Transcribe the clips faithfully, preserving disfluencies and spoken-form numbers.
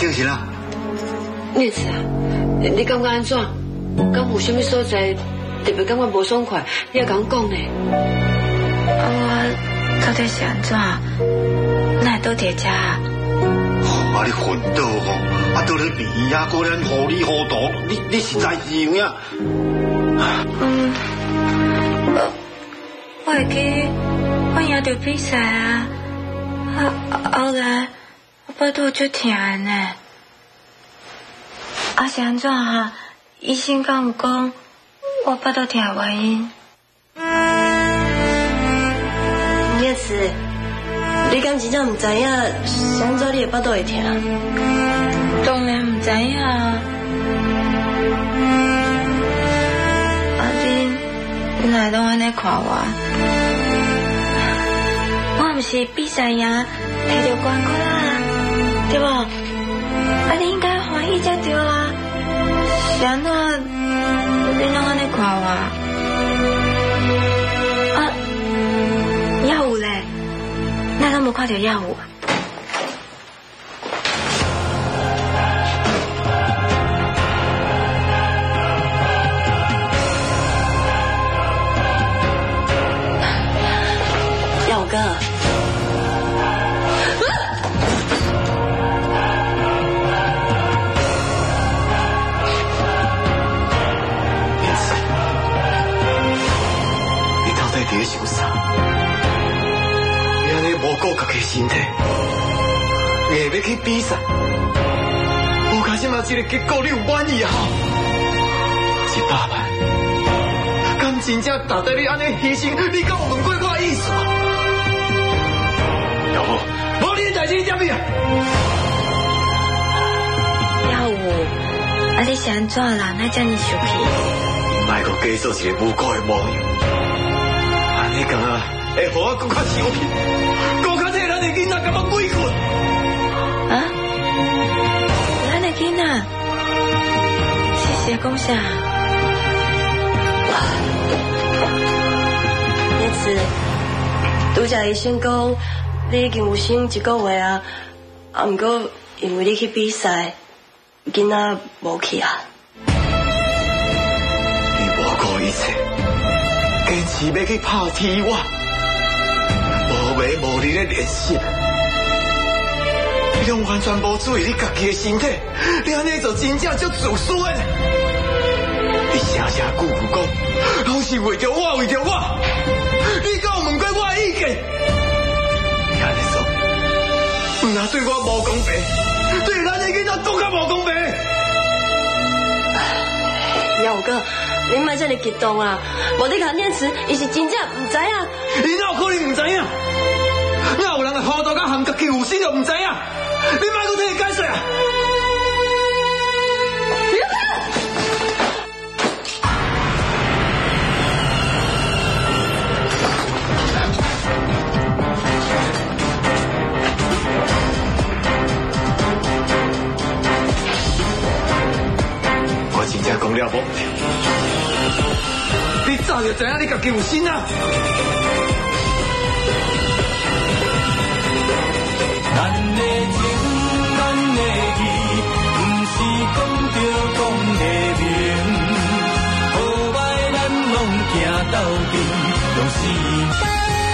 精神啊？ 念慈啊，你感觉安怎？敢有啥物所在特别感觉无爽快？你也甲我讲呢。 我到底是安怎？哪会倒伫遮啊？ 啊！你混倒吼，啊，倒咧鼻啊，果然糊里糊涂，你你是在是影？ 嗯，我我会记我赢着比赛啊，啊后来我腹肚足痛的呢。啊是安怎啊？医生敢有讲我腹肚痛的原因？ 叶慈，你敢真正唔知影是安怎你的腹肚会痛？ 当然唔知影啊！啊你哪拢安尼看我？我唔是比赛赢摕到冠军啊，对无？啊你应该欢喜才对啊！是安怎你拢安尼看我？啊，耀武嘞？哪拢无看到耀武？ 耀武哥。 伫咧想啥？你安尼无顾家己身体，硬要去比赛，无开心嘛，这个结果你有满意啊？一百万，敢真正值得你安尼牺牲？你敢有问过我意思吗？要无，无你的代志点呀？ 耀武，啊你是安怎啦？哪遮尔生气？ 莫阁假做一个无辜的模样。你讲啊，会互我更较生气，更较替咱的囡仔感觉委屈。 啊？咱的囡仔，是是讲啥？ 叶慈，拄则医生讲你已经有生一个月啊，啊，毋过因为你去比赛，囡仔无去啊。 你无顾一切。坚持要去拍铁我，无眠无日的练习，你拢完全无注意你家己的身体，你安尼就真正足自私的。你声声句句讲，拢是为着我，为着我，你敢有问过我的意见？你安尼做，不但对我无公平，对咱的囡仔更加无公平。 耀武哥。你莫这么激动啊！无你甲念慈，伊是真正唔知啊。 伊哪有可能唔知影？哪有人会糊涂到含家己有心就唔知影？你莫搁替伊解释啊！我真正讲了无？你早就知影你家己有心啊！ 咱的情，咱的义，不是讲着讲的明，好歹咱拢行到底，拢是。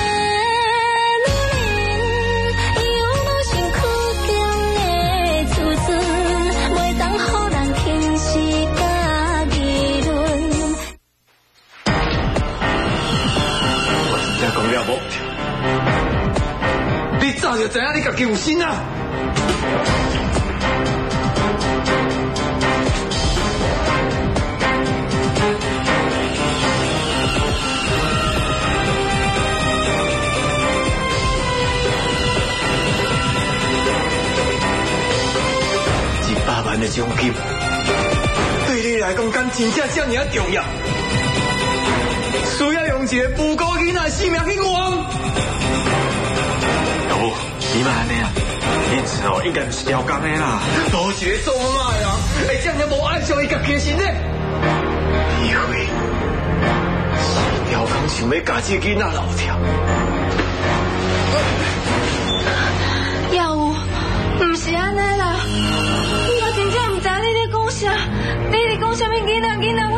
讲了无？你早就知影你家己有心啊！一百万的奖金，对你来讲，敢真正这么啊重要？需要用一个无辜囡仔性命去换？要不，你莫安尼啊！因此哦，应该不是调工的啦。无一个做妈妈的人会这样无爱上伊家己的身体。你会是调工想要家这囡仔老跳？ 耀武，不是安尼啦。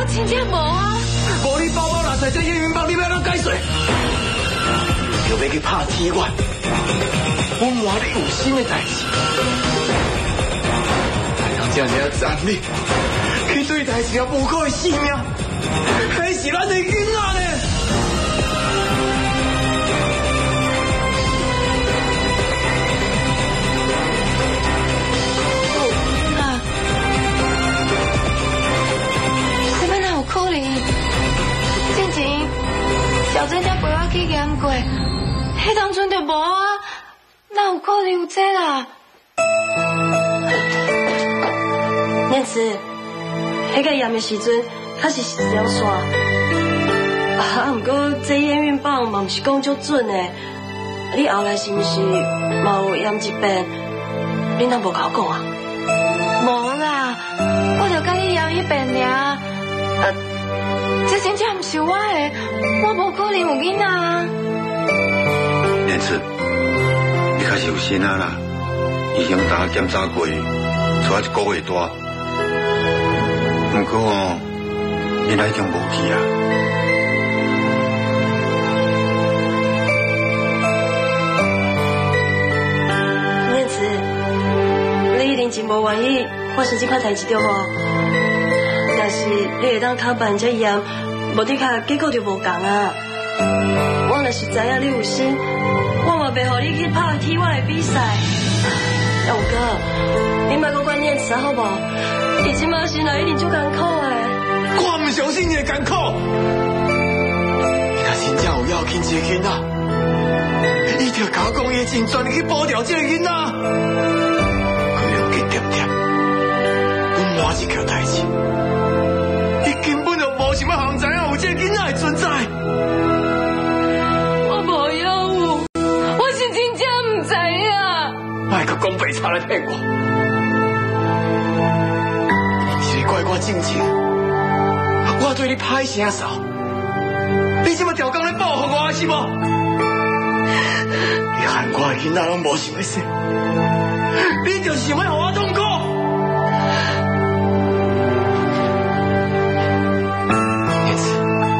真正无啊！ 无你包包拿在这验孕棒，你要怎解释？就要去拍天外，我换你有心的代志。但人这尔残忍，去对待一条无辜的生命，还是咱的囡仔呢？ 啊！什么哪有可能？之前小珍才陪我去验过，迄当阵就无啊，哪有可能有这啦？ 念慈，迄个验的时阵，确实是这样煞。啊，毋过这验孕棒嘛，毋是讲足准的。你后来是毋是嘛有验一遍？你哪无甲我讲啊？ 无啦，我就甲你验迄遍尔。呃，这真正毋是我的，我无可能有囡仔啊。 念慈，你开始有心啊啦，医生打检查过，出一个月大。不过哦，你已经无去啊。 念慈，你一定真无愿意发生这款代志对无？但是你会当靠办这验，无你卡结果就无同啊。我若是知影你有心，我嘛袂互你去拍体外的比赛。杨哥，你莫阁怪念慈好无？伊即马心内一定足艰苦的。 我唔相信你会艰苦。你若真正有要紧一个囡仔，你着甲我讲伊尽全力去保掉这个囡仔。佢两个点点，我满一条代志，伊根本就无想要让人知影有这个囡仔的存在。 我无要有，我是真正唔知影。 莫阁讲白差来骗我，是怪我正经，我对你歹声扫，你这么条工来报复我是无？你害我的囡仔拢无想要生，你就想要让我痛苦。叶子，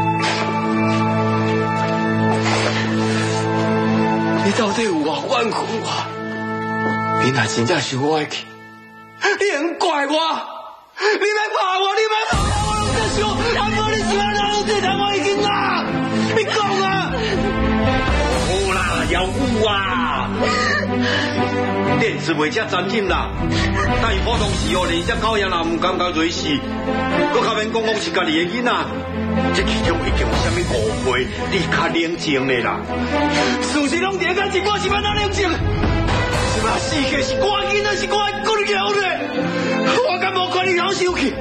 你到底有偌怨恨我？你若真正是我的气，你能怪我？你别怕我，你别怕我，我拢在想，阿无你想要哪有这谈我的囡仔？你讲啊！ 有啦，要有啊！电视袂遮专心啦，但是普通时哦，连只狗也若唔感觉瑞士，搁较免讲讲是家己的囡仔，这其中一定有啥物误会，你较冷静的啦。 事实拢伫眼前，我是要哪冷静？是嘛？死去是我囡仔，是我骨肉咧，我敢无管你好受去？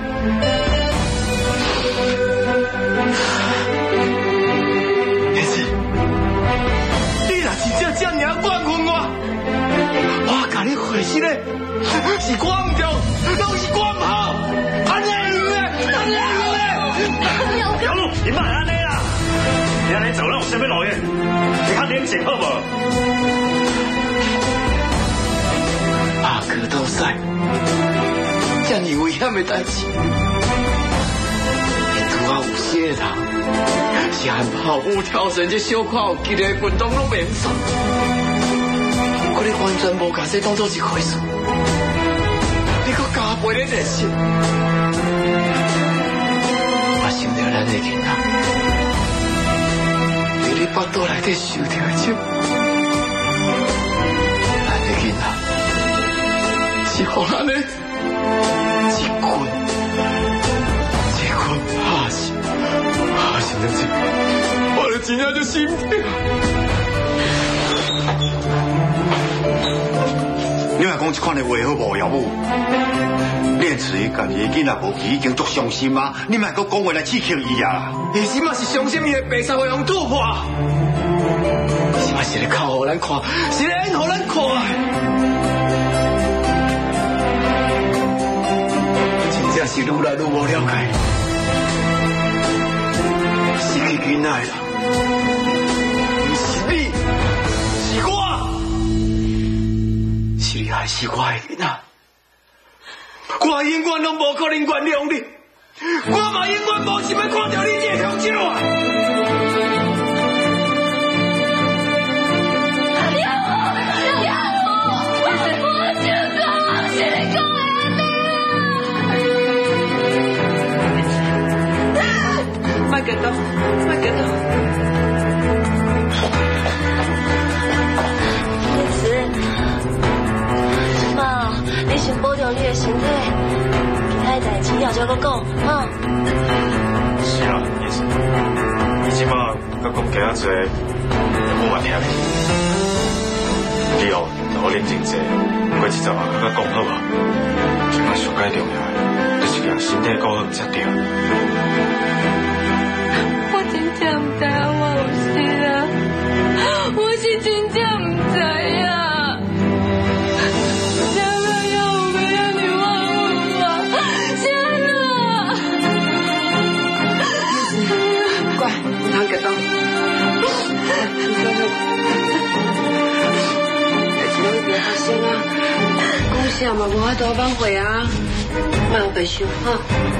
叶子，你若真正这么怨恨我，我甲你回信咧，是我唔对，拢是我唔好，安尼有咧，安尼有咧。 小路，你莫安尼啦，你安尼做咱有啥物路用？你较冷静好无？ 阿哥斗赛，这么危险的代志，拄啊有些人，是按跑步跳绳这小可有激烈运动拢袂用算，我你完全无把这当作一回事，你搁加倍咧热心，我想到咱的囡仔，伫你腹肚内底受着伤，咱的囡仔。是互咱的一棍一棍拍死，拍死了这，我的真正就心痛。 你若讲这款的话好无？姚母，念慈伊家己的囡仔无去，已经足伤心啊！你莫阁讲话来刺激伊啊！ 伊即嘛是伤心，伊的白衫会用突破，伊即嘛是咧哭互咱看，是咧演互咱看。真是愈来愈无了解，失去囡仔啦，不是你，是我，是你害死我的囡仔，我永远拢无可能原谅你。 我嘛永远无想要看到你这香蕉啊！ 别激动，别激动。 燕子，妈，你先保重你的身体，其他代志了再搁讲，哈。 是啊，燕子，你即摆甲讲加较侪，无法听咧。以后就好冷静些，过一阵啊，甲讲好无？即摆上解重要的，就是件身体顾好才对。 真唔知我有事啊！我是真正唔知啊！真的要我们让你忘了我，真的！ 乖，唔通激动。代志拢已经发生啊，讲啥嘛无法度挽回啊，莫有白想哈。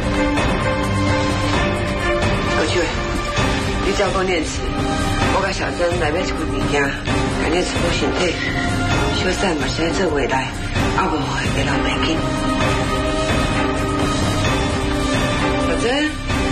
过去。你照顾念慈，我甲小珍来买一份物件，甲念慈补身体。小散嘛是爱做回来，啊无会老袂紧。小珍，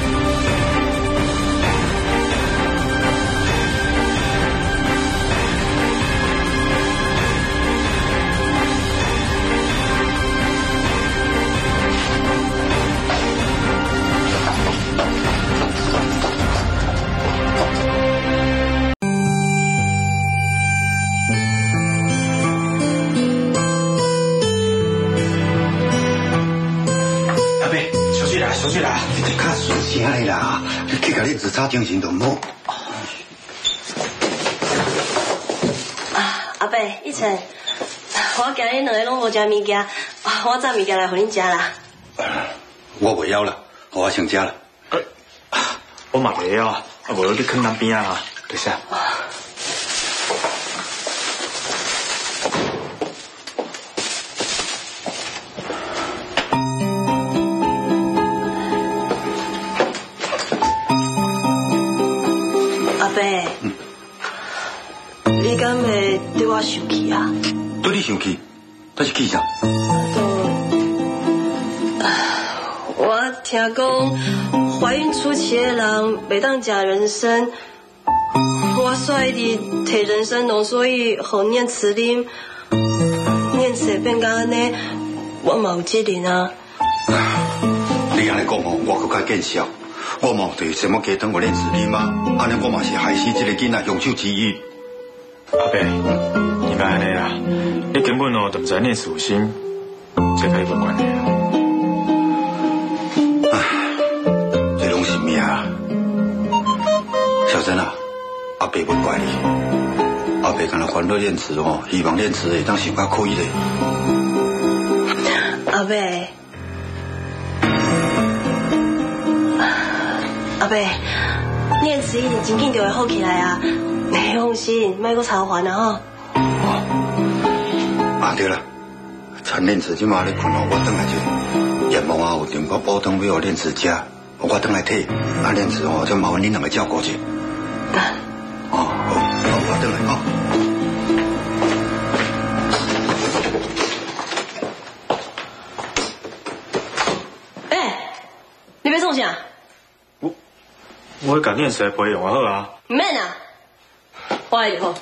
小水啦，你得较顺声的啦，去甲你自炒精神都无。 啊，阿伯，一晨，我今日两个拢无食物件，我炸物件来互恁食啦。 我袂晓啦，我先食啦。 我嘛袂晓啊，啊无你囥南边啊，多谢。 你敢会对我生气啊？ 对你生气？这是气啥？ 我听讲怀孕初期的人袂当食人参，我煞一直摕人参浓缩液互念慈啉，念慈会变到安尼，我嘛有责任啊。 你安尼讲哦，我更加见笑。我嘛对什么鸡汤互念慈啉啊，安尼我嘛是害死这个囡仔凶手之一。 阿伯，你别安尼啦，你根本哦就唔知念慈有心，这跟你无关系啊。 唉，这拢是命啊。小珍啊，阿伯不怪你，阿伯敢若烦恼念慈哦，希望念慈会当想较开咧。 阿伯，阿伯，念慈一定真紧就会好起来啊！你放心，莫阁操烦啊吼。 哦，啊对了，趁念慈即马咧困哦，我转来者，阎王啊有订个煲汤要念慈食，我转来替，啊念慈哦，就麻烦恁两个照顾者。哦，好，好，我转来哦。 哎，你要创啥？ 我我甲念慈陪用啊好啊。 唔免啊。我爱就好，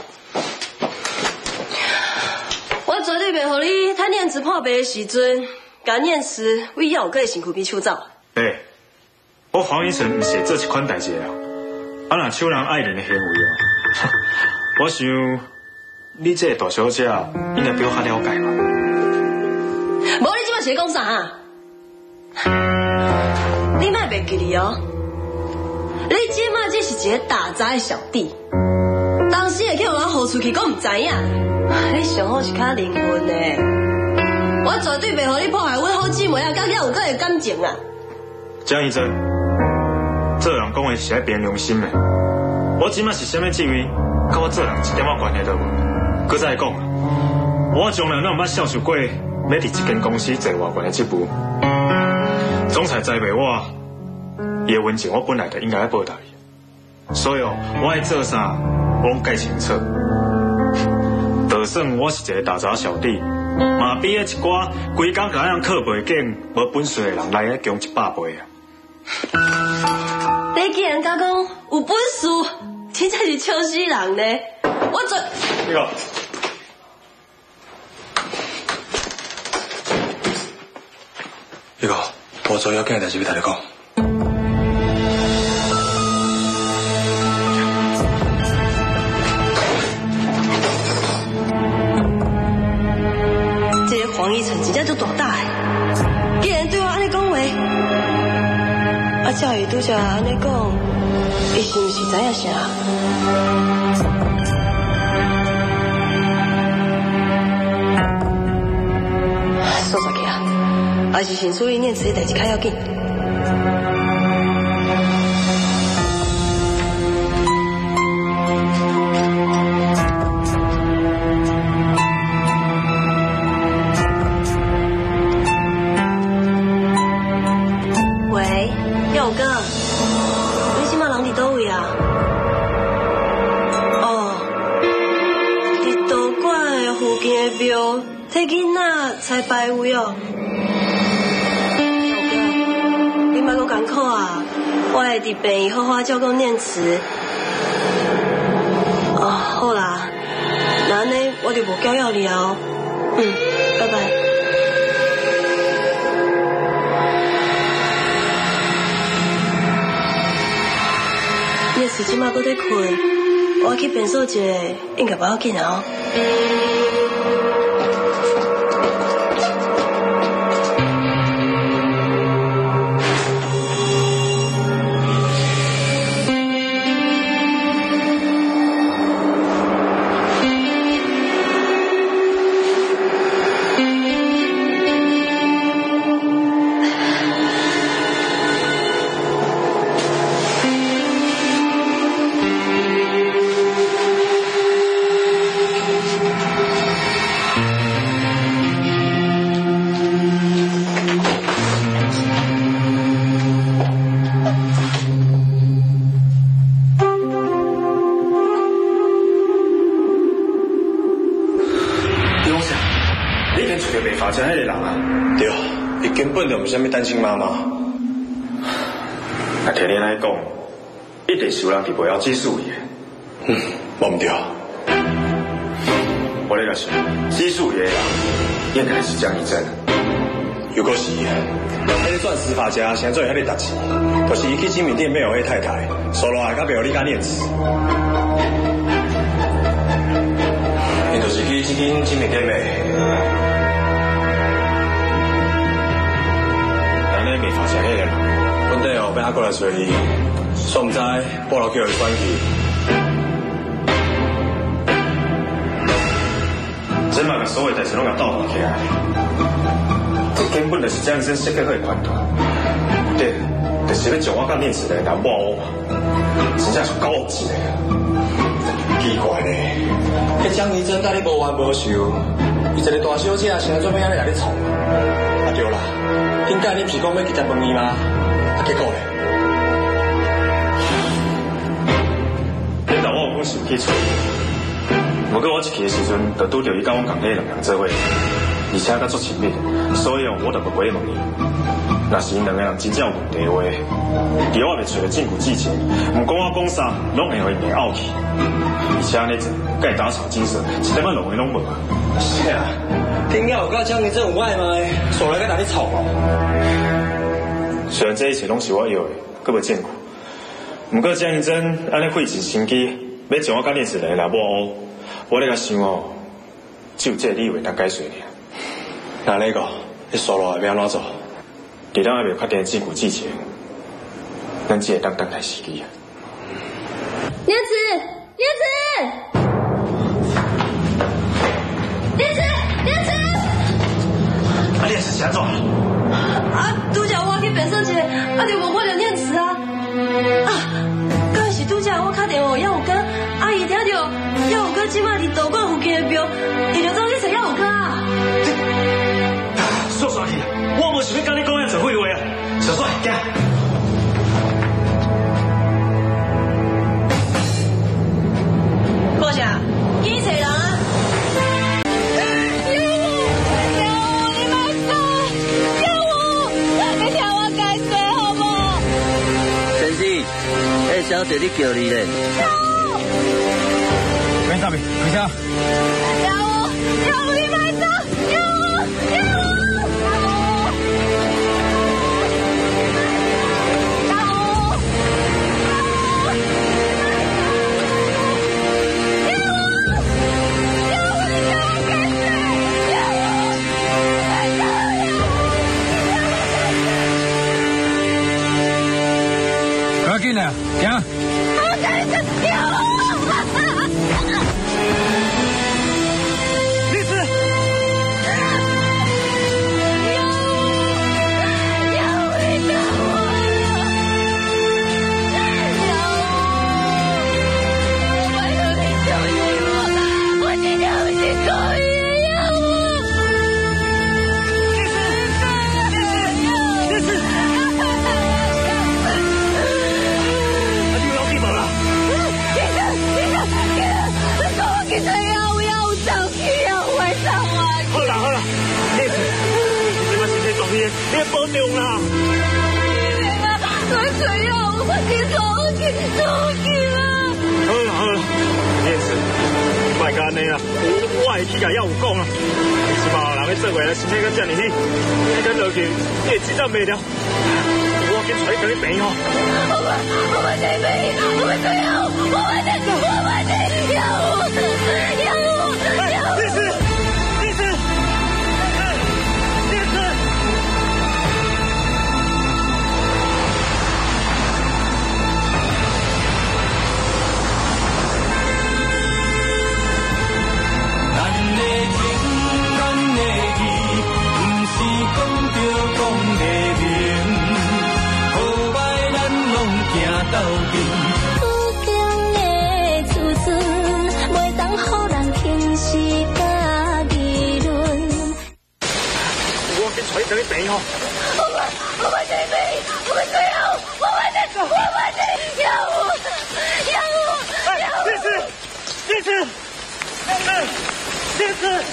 我绝对袂互你趁念慈破病的时阵，甲念慈为要个身躯边手走。 哎，我黄医生唔是做这款代志啊，啊若抢人爱人的行为哦，我想你这个大小姐应该比我较了解吧？ 无你即摆是讲啥啊？你莫袂记哩哦，你即摆这是一个打杂的小弟。当时会去互我呼出去，我唔知影。你上好是较灵魂的，我绝对袂互你破坏阮好姊妹啊，甲遐有个的感情啊。 江医生，做人讲话是爱凭良心的。我即摆是啥物职位，甲我做人一点仔关系都无。搁再讲，我从来拢毋捌享受过要伫一间公司做偌悬的职务。 总裁栽培我，伊的温情我本来就应该要报答伊，所以哦，我爱做啥，我拢介清楚。就算我是一个打杂小弟，嘛比迄一寡规工甲人靠背景无本事的人来得强一百倍啊！ 你既然敢讲有本事，真正是笑死人呢！我做那个。 那个，我做要紧的代志要同你讲。 这个黄奕晨真正就大胆的，既然对我安尼讲话，啊，照伊拄则安尼讲，伊是毋是知影啥？说出去啊！还是先处理念慈的代志较要紧。喂，耀哥，你即马人伫倒位啊？哦，伫道馆的附近的庙，替囡仔才拜位哦。莫阁艰苦啊！我会伫病院好好照顾念慈。哦，好啦，那安尼我就无搅扰你哦。嗯，拜拜。念慈即马阁在困，我去便所一下，应该不要紧哦。 是迄个人啊？ 对，伊根本就唔是啥物单亲妈妈。 啊，听你来讲，一定是有人伫背后指使伊的。 嗯，我唔对。 我咧个想，指使伊的人应该是江一真。 如果是，迄个钻石发家现在做遐个代志，就是伊去精品店买互迄太太，收落来甲袂互你甲念慈。因就是去这间精品店买。咱咧未发现迄个人，本地哦，要还过来找伊，煞唔知报了叫伊转去。这嘛甲所有代志拢甲倒腾起来。这根本就是江医生设计好的款团，对，就是要将我甲念慈来来抹黑嘛，真正是够恶心的。奇怪呢，迄江医生甲你无冤无仇，伊一个大小姐，现在做咩安尼来你吵？啊对啦，应该你不是讲要去食饭面吗？啊结果呢？领导我有本事去找伊，不过我一去的时阵，就拄着伊甲我共迄两人做伙。而且佮足亲密，所以我就不回问伊。若是因两个人真正有问题的话，伫我未找到证据之前，唔管我讲啥，拢会互伊硬拗去。而且安尼做，甲伊打草惊蛇，一点仔浪费拢无。是啊，顶下有甲江医生有暧昧，所来甲哪里吵嘛？虽然这一切拢是我要的，佮无证据，不过江医生安尼费尽心机，要将我甲念慈来来抹黑，我咧甲想哦，只有这个理由当解决尔。那那个，你说了要安怎做？伫咱还未确定证据之前，咱只会当等待时机啊。 念慈，念慈，念慈，念慈！ 啊，念慈是安怎？ 啊，拄则我去便所一下，啊就无看到念慈啊。啊，敢是拄则我打电话耀有哥，阿姨听到耀有哥即摆伫道馆附近的庙，伊就走去找耀有哥啊。 说出去，我无想要跟你讲遐侪废话啊！小到你叫你嘞。 干啥咪？干啥？ 要我，要我你买走，要我，要我。 快进来，行。 我等一下，要我。 律师。 要我，要我，你等我。要我，我拜托你救救我，我今天不是故意。 其實有有手機有位生活。好啦好啦，你你乜事情做嘢？你要保重啦。啊，我需要你手機手機啦。好啦好啦，你也是，莫干你啦，我我係去甲要有講啦。是嘛，人咧做話咧，身體個遮爾起，你咁落去，你會指責袂了。我今出去俾你病哦。我我我唔得病，我唔需要，我唔得，我唔得，要我。 律师，律师，律师。 咱的情，咱的义，不是讲着讲的明，好歹咱拢行到底。 等你病哦！ 我我我唔得病，我唔需要，我唔得，我唔得，要我，要我，要我！律师，律師，律師。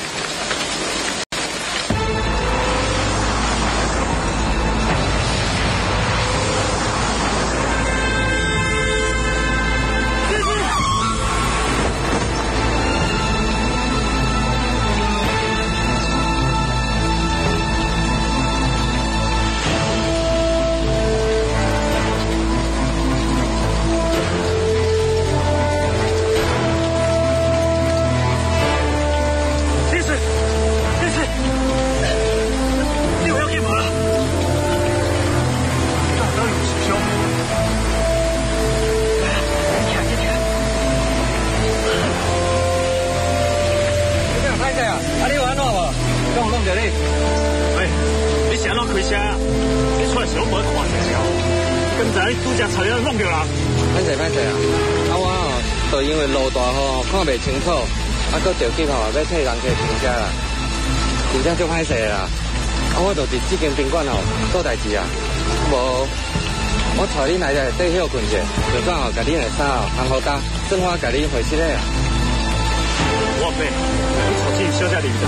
清楚，啊，搁着急吼，要替人客停车啦，真正足歹势啦。啊，我就是这间宾馆吼做代志啊，无我带你来来底休困者，就讲吼，甲你的衫吼烘好干，算我甲你回去咧啊。 我飞，你手机小姐领着。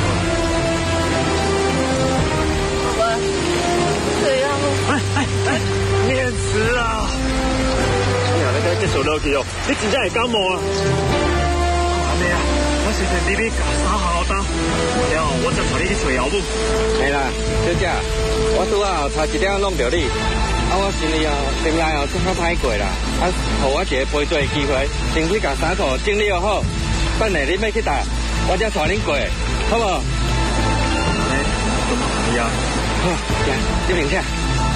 爸爸，这样。哎哎哎， 念慈啊！你后日继续落去哦，你真正会感冒啊！ 我是在你边夹衫好打，然后我再带你去找姚母。 系啦，小姐，我拄啊后差一点弄着你，啊我心里哦心内哦足较歹过啦，啊，互我一个赔罪的机会，先去甲衫裤整理好，等下你要去搭，我才带恁过，好无？ 哎，怎么样？ 好，行，你领车。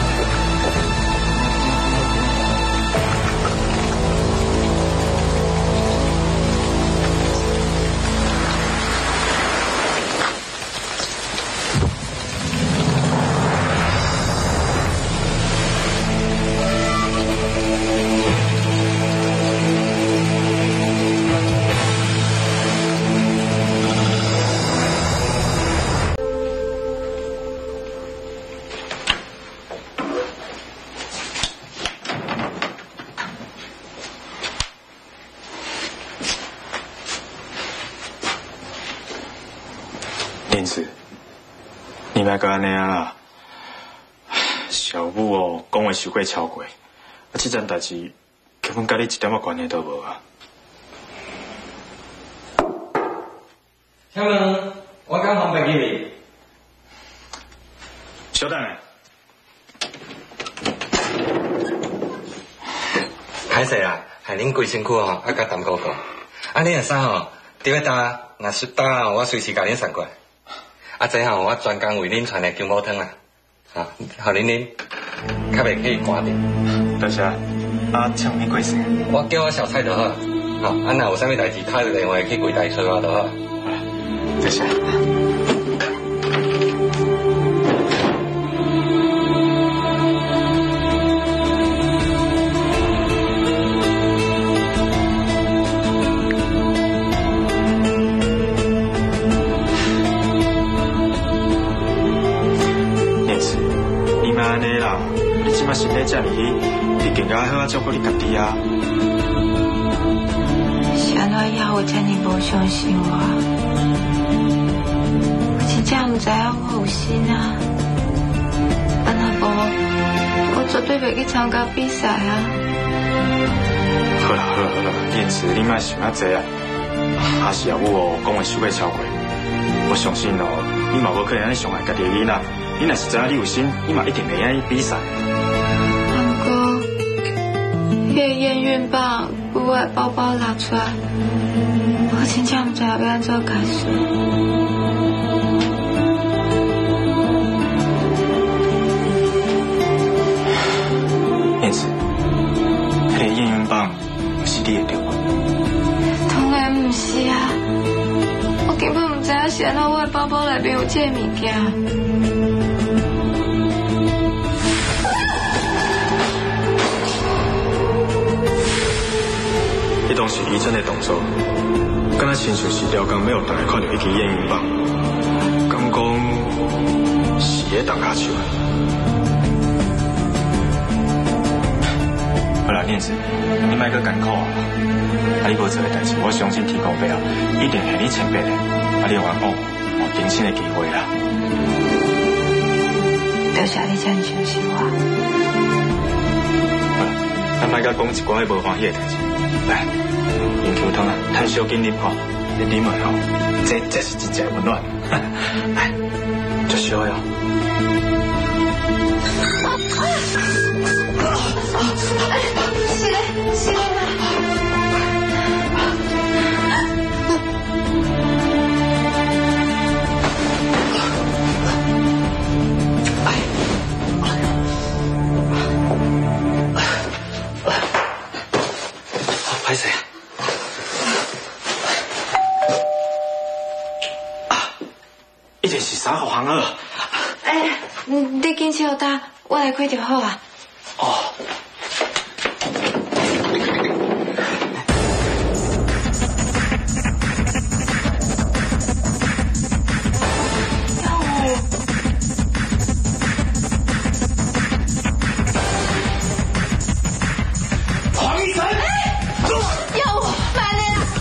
念慈，你莫甲安尼啊啦！小母哦，讲话伤过超过，啊，这件代志其根本甲你一点仔关系都无啊！ 请问，我敢方便入去？ 稍等下。 歹势啦，害恁规身躯吼，啊甲淡薄过。啊，恁个衫吼，伫要搭，若是搭吼，我随时甲恁送过来。啊，这吼我专工为恁传的姜母汤啦，啊，互恁啉，较袂去寒着。 多谢。啊，请你贵姓？ 我叫我小蔡就好。好，啊，若有啥物代志，打个电话去柜台找我就好。 多谢。安尼啦，你即摆身体这么虚，你更加好啊照顾你家己啊。 是安怎也有这么无相信我？我真正唔知影我有心啊！安那无，我绝对袂去参加比赛啊！ 好啦好啦好啦，燕慈，你莫想遐济啊！阿是阿母哦，讲话伤过超过，我相信哦，你嘛无可能安尼伤害家己的囡仔。你若是知影你有心，你嘛一定会安尼比赛。 不过，迄个验孕棒把我的包包拿出来，我真正唔知要安怎解释。 燕子，迄个验孕棒是你的对吗？ 当然唔是啊，我根本唔知影是安怎我的包包内面有这个物件。 迄当时医生的动作，敢若亲像是了工没有大家看到迄支验孕棒，敢讲是迄动下手。好啦，燕子，你莫阁艰苦啊！啊，你无做的代志，我相信天公伯啊，一定系你前辈的，啊，你冤枉有重新的机会啦。 多谢你这样相信我。 好啦，咱莫甲讲一寡迄无欢喜的代志。来，饮球汤啊，趁小紧啉吼，你啉落吼，这这是真正温暖。来，就小哦。 是嘞，是嘞。 歹势啊！ 啊，一定是三号行二。 哎，你紧笑答，我来开就好啊。 哦。 黄一晨， 要我买了啦！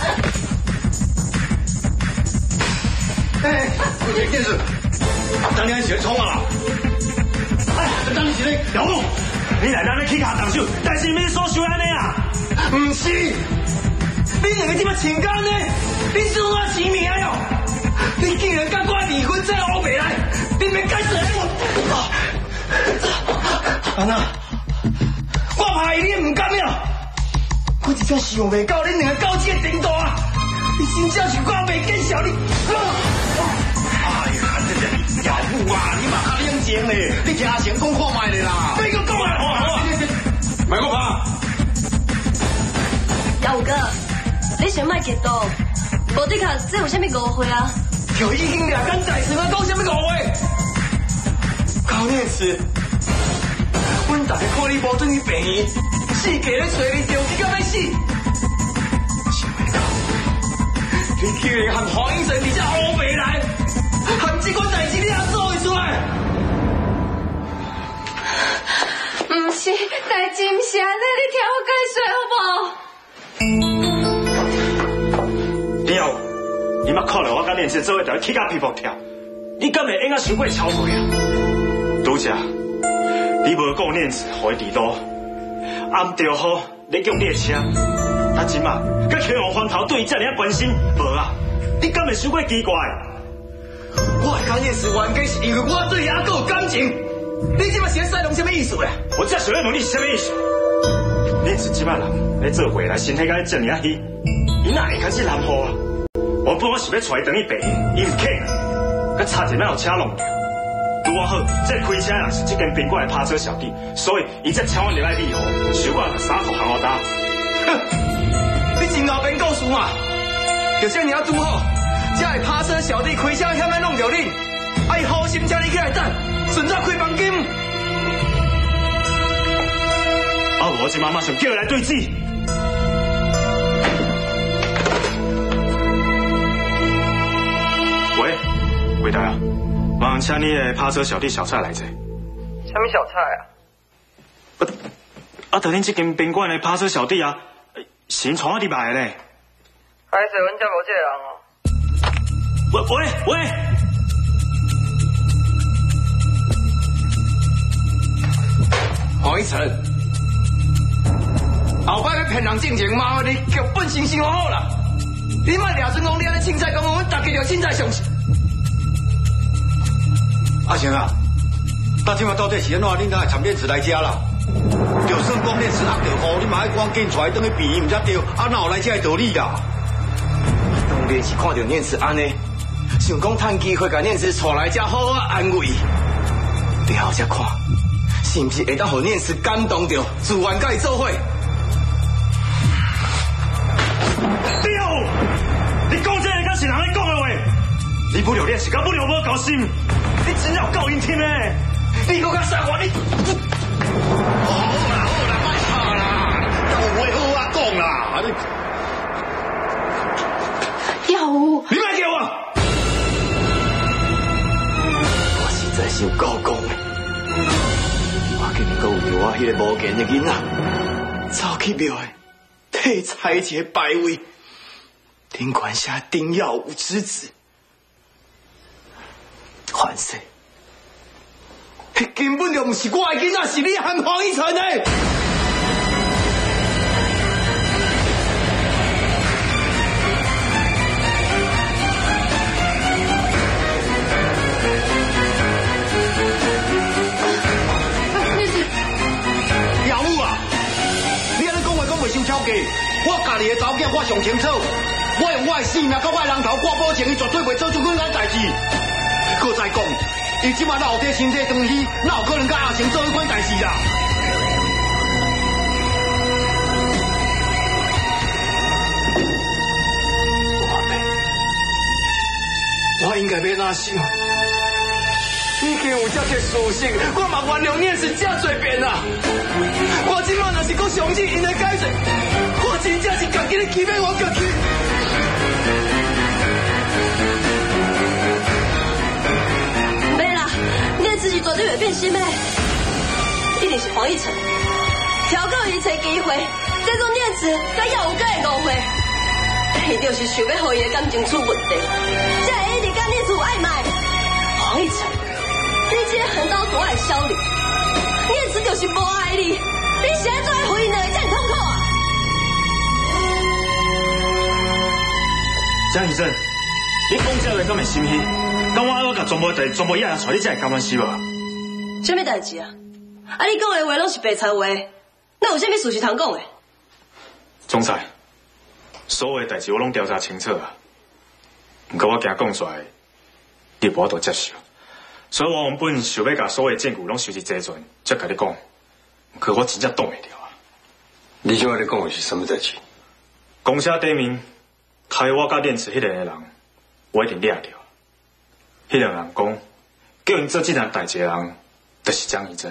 哎，这个电视，当年是冲啊！哎，当年是咧姚路， 你来咱咧去下动手，但是你所想安尼啊？ 唔是，你两个这么情感呢？你是我前面的哟！你竟然甲我离婚再欧北来，你免该死我！安娜，我怕你唔甘了，我真正想袂到恁两个到这个程度啊！你真正是我袂见笑你。哎呀，这个姚母啊，你嘛较冷静嘞，你听阿成讲看卖的啦。别个讲啊，好啊好啊，卖我怕。 姚五哥，你想卖激动？无对卡，这有啥物误会啊？ 就已经两干在身啊，讲什么误会？高念慈，阮大家看你无准去病院，世界咧找你着，你敢要死？想袂到，你居然和黄医生伫这乌白来，和这款代志你也做会出来？ 唔是，代志唔是安尼，你听我解释好不好？ 你有，你莫看了我甲念慈做伙条起甲皮肤跳，你敢会应该伤过超过啊？拄则，你无顾念慈，互伊伫倒，暗着好， 你叫你的车，啊今嘛，甲去往荒头对伊遮尔啊关心，无啊？你敢会想过奇怪？ 我会讲念慈冤家是因为我对阿哥有感情，你即马是在使用什么意思啊？ 我只想要问你是什么意思？念慈即摆人咧做未来身体甲你遮尔啊虚，伊哪会开始蓝雨啊？我本我想要带伊等伊白，伊唔肯，佮差一摆有车弄掉。拄我好，这开车人是这间宾馆的拍车小弟，所以伊才请我入来理由，想我把衫裤行我打。 哼，你真老编故事嘛？就这尔拄好，才会拍车小弟开车险要弄着恁，啊伊好心请你起来等，顺早开房间。 啊，我即马马上叫伊来对质。喂，伟达啊，麻烦请你的拍车小弟小蔡来者。 什么小蔡啊？ 啊，啊，就恁这间宾馆的拍车小弟啊，先带我入来的咧。 歹势，阮遮无这个人哦。 喂喂喂！ 黄一成，后摆要骗人进前，麻烦你叫本性先好啦。你莫掠准讲你安尼凊彩讲，阮大家就凊彩相信。阿成啊，到即马到底是安怎？恁哪会参电池来遮啦？就算讲电池压着雨，你嘛爱赶紧出来，等去避毋才对。啊，哪有来遮的道理啦？当然是看到念慈安尼，想讲趁机会甲念慈带来遮，好好安慰。然后才看，是毋是会当互念慈感动着，自愿甲伊做伙。 对，你讲这个敢是人咧讲的话？你不留恋是甲不留无高心，你真有够阴天诶！你搁较傻我你。 好啦好啦，莫吵啦，有话好啊讲啦。 耀武， 你莫叫我！我实在是有够讲的，我竟然搁有着我迄个无见的囡仔，走去庙的替蔡一个牌位，顶管下丁耀武之子，反世，迄根本就不是我的囡仔，是你和黄一成的。我家己的条件我上清楚，我用我的性命甲我的人头挂保证，伊绝对袂做出款咱代志。搁再讲，伊即马老爹身体断去，哪有可能甲阿成做迄款代志啦？我应该要哪想？已经有这个事实，我嘛原谅念是这侪遍啦。我即马若是搁相信因的解释，我真正是家己咧欺骗我家己。 没啦，念慈是绝对袂变心的，一定是黄一成调到伊找机会，这种念慈甲耀武甲会误会，伊就是想要互伊的感情出问题，才会一直甲念慈暧昧。黄一成，你这个横刀夺爱的小女，念慈就是无爱你，你现在做爱回应的这么痛苦啊？ 江医生，你讲这话敢会心虚？敢我我甲全部代全部野人带你，才会甘愿死无？ 什么代志啊？啊，你讲的话拢是白菜话，那有啥物事是通讲的？ 总裁，所有的代志我拢调查清楚啊，不过我惊讲出来，你无法度接受，所以我原本想要甲所有的证据拢收集齐全，才甲你讲，可我真正挡袂掉啊！ 你今仔咧讲的是什么代志？ 公社底面开我甲念慈迄个人，我一定掠着。迄个人讲，叫因做这件代志的人，就是江义珍。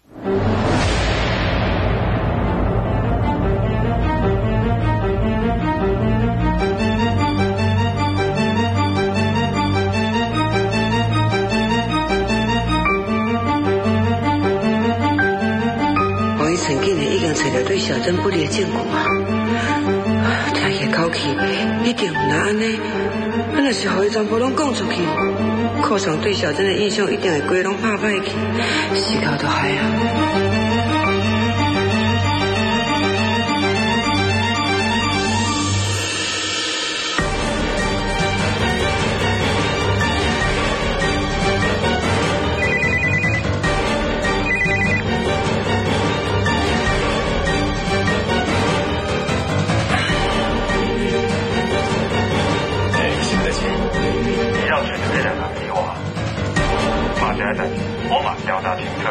黄一成竟然已经找到对小珍不利的证据啊！听伊口气，一定唔那安尼。我若是互伊全部拢讲出去，课上对小珍的印象一定会规拢拍歹去，死头都害啊！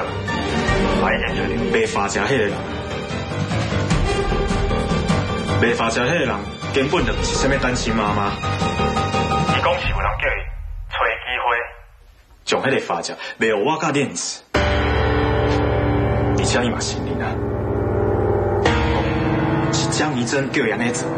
我已经确定卖花车迄个人，卖花车迄个人根本就不是什么单亲妈妈。伊讲是有人叫伊找机会，将迄个花车卖互我甲链子，而且伊嘛承认啊，是江怡珍叫伊安尼做。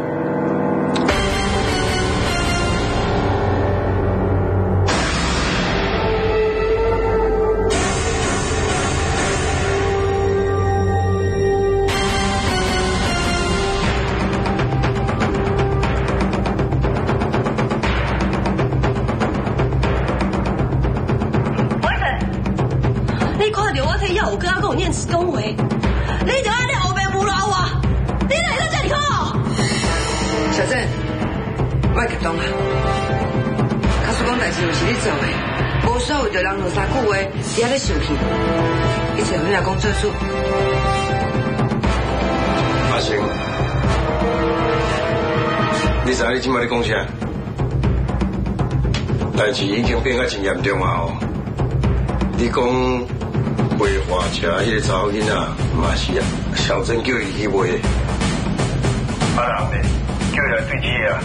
恭维，你就安尼后面无赖我，你哪会这么好？ 小郑，莫激动啊！假使讲代志毋是你做的，无需要为着人落三句话，伫遐咧生气，一切和你阿公做主。 阿星，你知影你即摆咧讲啥？代志已经变甲真严重啊！哦，你讲。卖花车迄个查某囡仔嘛是啊，小珍叫伊去卖。啊人咧，叫伊来对质啊。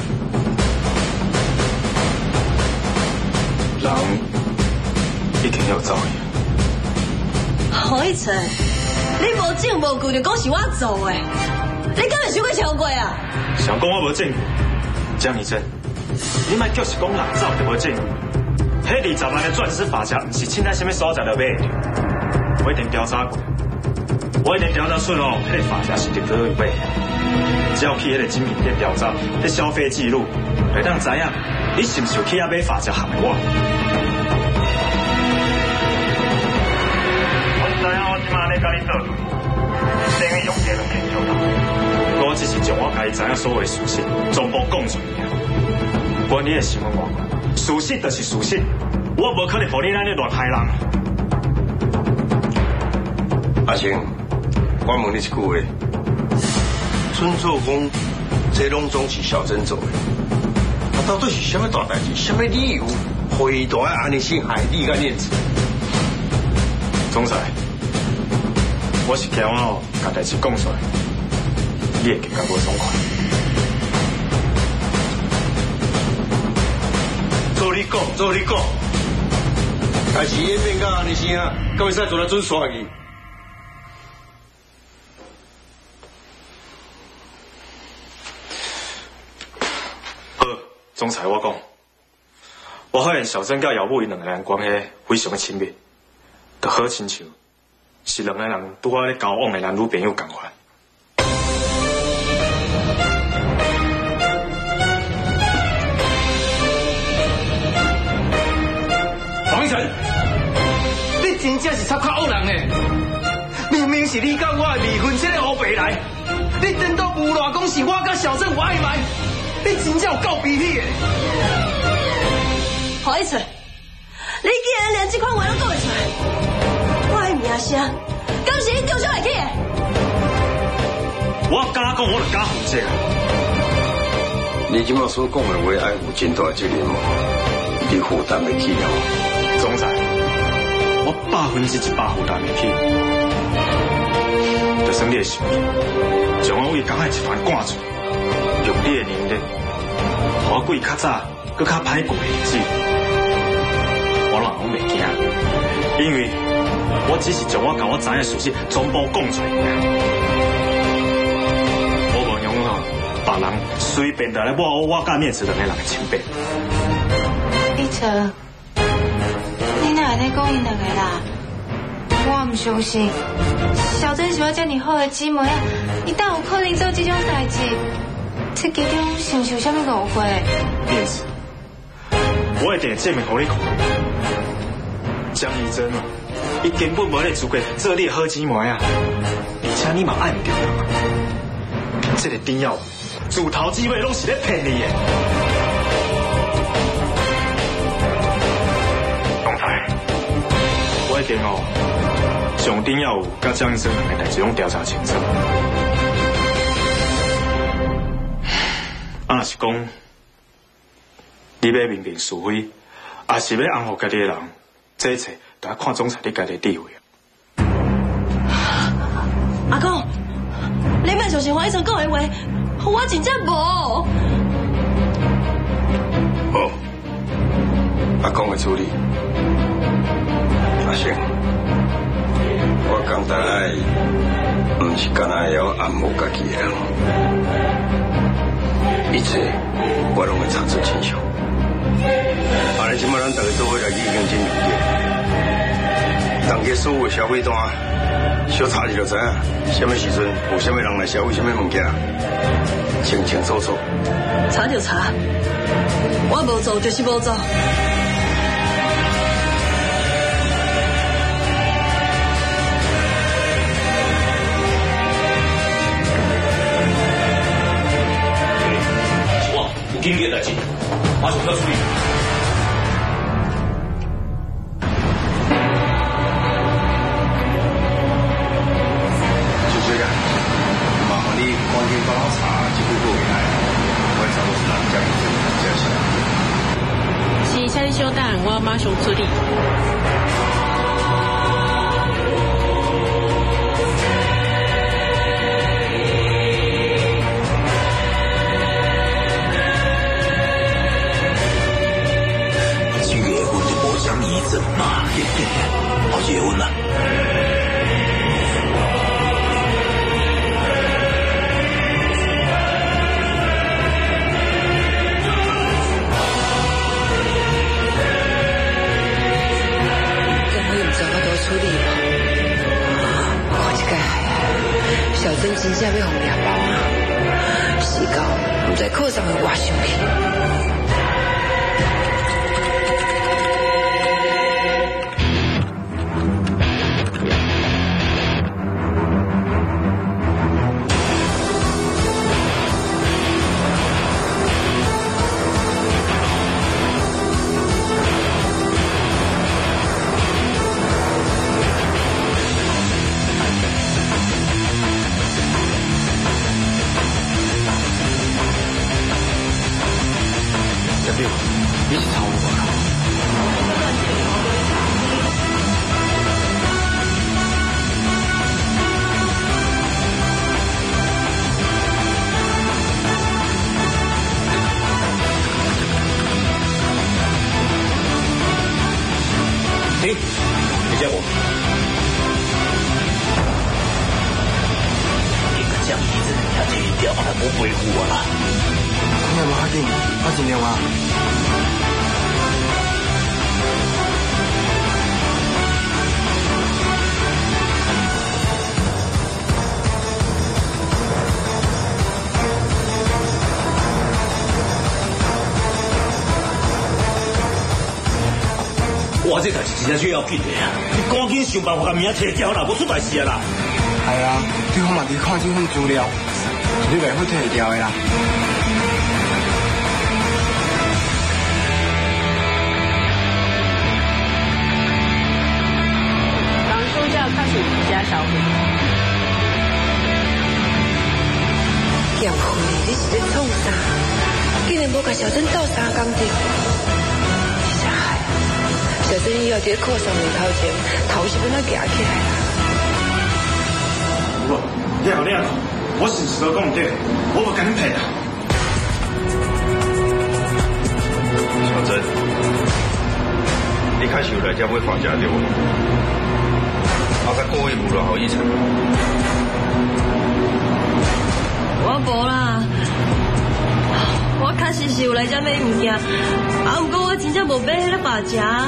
人已经要走去。 何一成，你无证无据就讲是我做的，你敢会想过超过啊？ 想讲我无证据，江怡珍，你莫叫是讲人走就无证据。迄二十万的钻石花车，毋是凊彩什么所在就买的。我一定调查过，我一定调查出哦，迄个花车是伫倒位买。只要去迄个精品店调查，迄消费记录，会当知影你是毋是有去遐买花车行的我。我知影我即马咧甲你斗阵，等于用这两千九头。我只是将我家己知影所有的事实全部讲出来。管你的新闻外国，事实就是事实，我无可能互你安尼乱害人。 阿星，我问你一句话，准做讲，这拢总是小珍做的，啊，到底是什么大代志，什么理由，会大安尼先害你甲链子？ 总裁，我是惊我哦，把代志讲出来，你会更加无爽快。 做你讲，做你讲，代志演变到安尼先啊，敢会使做来准刷去？ 总裁，我讲，我发现小珍甲姚母因两个人关系非常的亲密，就好亲像是两个人拄好咧交往的男女朋友同款。 黄一成，你真正是插卡恶人诶！明明是你甲我的离婚这个黑白来，你颠倒无赖讲是我甲小珍有暧昧。你真正有够脾气的！ 何一成，你竟然连这款话都讲会出来，我的名声，敢是你丢上来去的？ 我敢讲，我就敢负责。 你今麦所讲的话，爱有真大责任哦，你负担得起哦。 总裁，我百分之一百负担得起。就算你的心意，将我为港海集团赶出。用你的能力，我过较早、搁较歹过的日子，我人拢袂惊，因为我只是将我甲我知影事实全部讲出来。我无用吼，别人随便就来抹我我甲面子两个人的清白。 一成，你哪会在讲因两个啦？我唔相信，小珍是我遮尔好的姊妹啊，伊哪有可能做这种代志？这其中是不是有啥物误会？ 面子，我一定证明给你看。江怡珍啊，伊根本无咧资格做你的好姊妹啊！而且你嘛爱唔着人，这个丁耀自头至尾拢是咧骗你的。总裁，我已经哦，将丁耀甲江怡珍两个代志拢调查清楚。啊，是讲，你要明辨是非，也是要安抚家己的人，这一切都要看总裁你家己的地位。 是黄医生讲的话，我真正无。 好，阿公会处理。阿星，我讲大爱，唔是干那要按摩家己的，一切我拢会查出真相。安尼即摆咱大家做伙来去应征物件，当个所有消费单，小查一就知影，什么时阵有什么人来消费什么物件，清清楚楚。 查就查，我无做就是无做。 哇，有紧急的代志，马上要处理。 是，请你稍等，我马上处理。 这个婚就无啥意思嘛，对不对？好结婚啦。 处理了，我这个小珍真正要互抓包啊！死到唔知课上会活上去。 你是吵我了？ 停！你叫我。你个酱鼻子，他这一掉，还不维护我了？ 你有冇打电？打电电话。 哇！这代志真正最要紧的啊！你赶紧想办法把名摕掉啦，无出大事啊啦！ 系啊，对方嘛伫看这份资料，你袂好摕掉的啦。 当初就要开始加消费。 杨辉，你是在创啥？竟然无甲小珍斗相共着。小珍以后伫课上面头前，头是要哪夹起来啦？ 不，你好亮，我是时都讲对，我无跟你配啊。 小珍，你开始有来这买发夹对无？我甲各位无落好意思。 我无啦。我确实是有来这买物件，啊，不过我真正无买迄个发夹。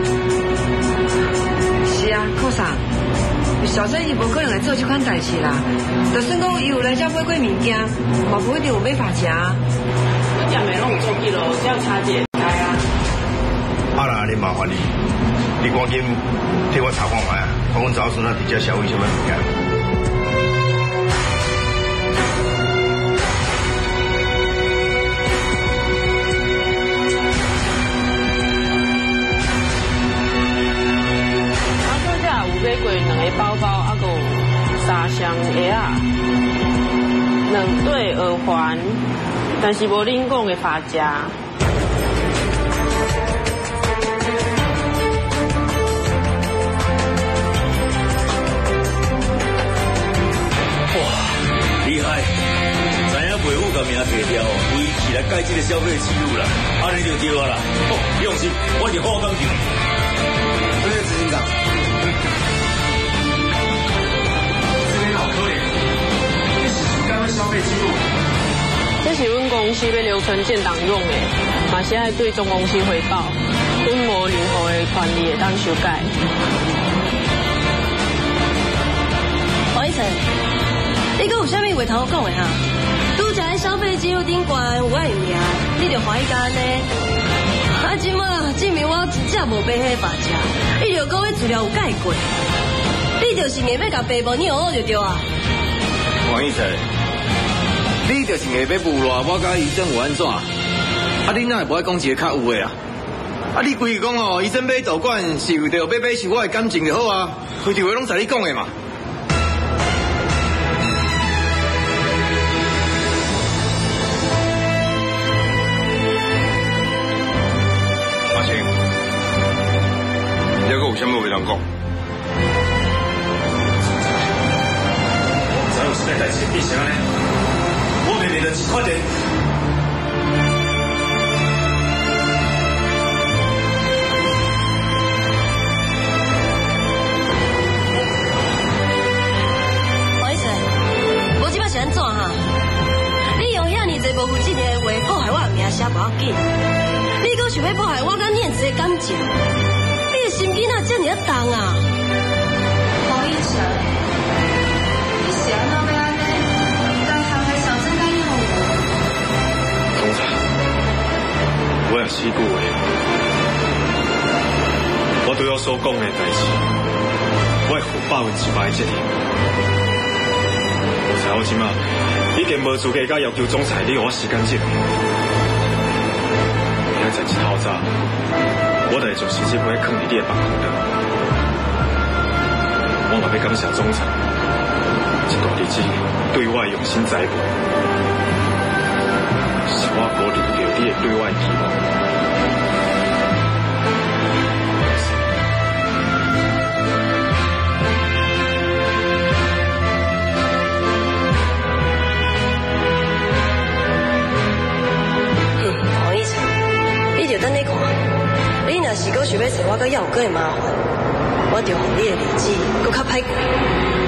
是啊，课上，小珍伊无可能来做这款代志啦。就算讲伊有来这买过物件，嘛不一定有买发夹。 我讲没弄做记录，只要查解开啊。 啊啦，你麻烦你，你赶紧替我查看下啊，看阮查孙啊伫遮消费什么物件。 买过两个包包，啊，个三双鞋啊，两对耳环，但是无恁讲的发夹。 哇，厉害！ 来改这个消费记录啦，安尼就对啊啦。哦，你放心，我是好工厂。 这个执行长，这边好可怜，你是不该问消费记录。 这是阮公司要留存建档用的，嘛是爱对总公司汇报，阮无任何的权利会当修改。 黄一成，你阁有啥物话通我讲的哈？拄才喺消费记录顶关有我的名，你就怀疑干呢？啊，即马证明我真正无买迄个白车，你就讲迄资料有改过，你就是硬要甲爸母你学就对啊。 黄一成。你就是硬要无赖，我甲医生有安怎？啊，你哪会无爱讲一个较有的啊？啊，你规个讲哦，医生买导管是为着要买是我的感情就好啊，规条话拢在你讲的嘛。 阿青，你还有啥物话通讲？ 才有现在代志变成安尼。我明明就是快点。 黄医生，无即摆是安怎哈？你用遐尼济无负责任的话破坏我的名声不要紧，你阁想要破坏我甲念慈的感情，你的心机哪这么啊重啊？ 黄医生，你是安怎要安尼？ 总裁，我也四句话，我对我所讲的代志，我会负百分之百的责任。总裁，我即马已经无资格甲要求总裁你给我时间证明。明仔载一透早，我就会将时间会放伫你的房间内。我嘛要感谢总裁，这段日子对我用心栽培。是我无理解你的对我的期望。 黄医生，你就等你看，你若是阁想要找我阁要有阁的麻烦，我就互你的日子阁较歹过。